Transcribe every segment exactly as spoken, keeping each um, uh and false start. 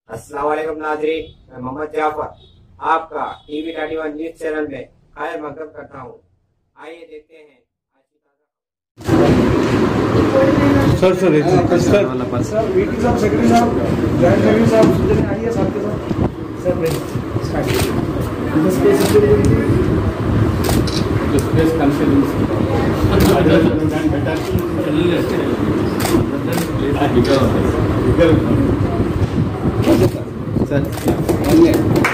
अस्सलाम वालेकुम नाज़रीन, मैं मोहम्मद जाफर आपका TV thirty one news channel में खैर मकदम करता हूँ। आइए देखते हैं सर सर एक सर सर वीटी साहब सेक्रेटरी साहब जॉइंट सेक्रेटरी साहब सुजन आइए साथ के साथ sir please start the space the space considerations other than better bigger bigger sir अन्य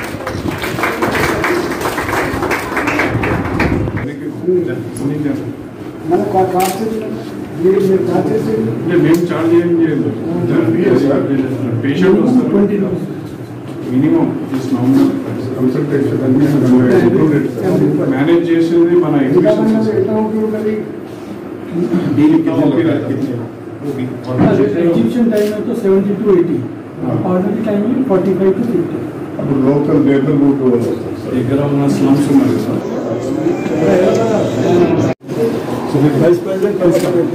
మన కాన్సెప్ట్ మీరు మీరు చార్జెస్ మేము చార్జ్ ఏం చేయలేదు పేషెంట్ వస్తారు మినిమం కన్సల్టేషన్ మేనేజ్ చేసేది మన ఎగ్జిబిషన్ టైం అయితే seventy to eighty ordinary time forty five to fifty అప్పుడు లోకల్ లేబర్ రూట్ దగ్గర ఉన్న స్లమ్స్ ఉన్నాయి sir. So the Vice President, Vice President.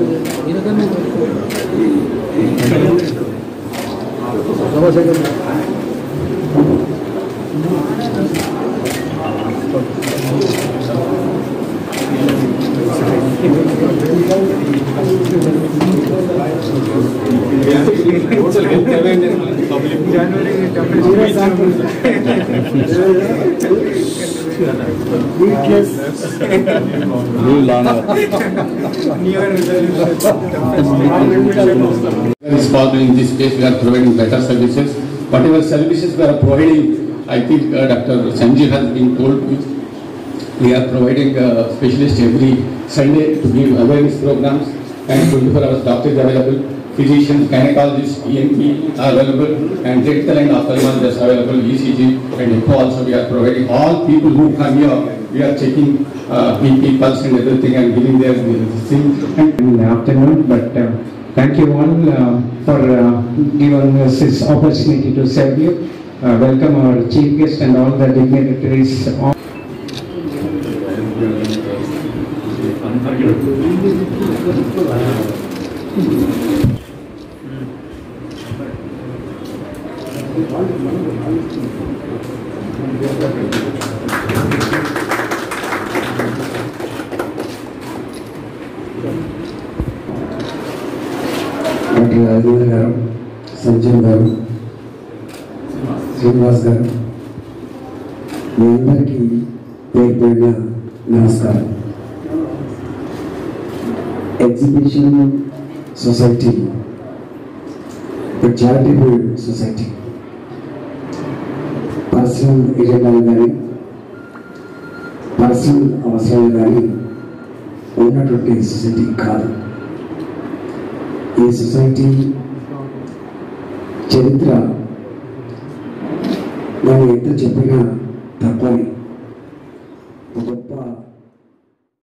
Prabha Shankar. In this case, we are providing better services. Whatever services we are providing, I think uh, Doctor Sanjeev has been told. We are providing uh, specialists every Sunday to give awareness programs, and twenty-four hours doctors available, physicians, gynecologists, E N T are available, and dental and ophthalmologists are available, E C G and echo also we are providing. All people who come here, we are checking uh, B P, pulse and everything and giving their thing. In the afternoon, but uh, thank you all uh, for uh, giving us this opportunity to serve you. Uh, welcome our chief guest and all the dignitaries. Doctor Rajendra గారు, సంజయ్ గారు, శ్రీనివాస్ గారు, మీ అందరికీ పేరు పేరున నమస్కారం. Exhibition society ఒక charitable society. Personal ఎజెండాలు కానీ పర్సనల్ అవసరాలు కానీ ఉన్నటువంటి సొసైటీ కాదు. ఈ సొసైటీ చరిత్ర మనం ఎంత చెప్పినా తక్కువ.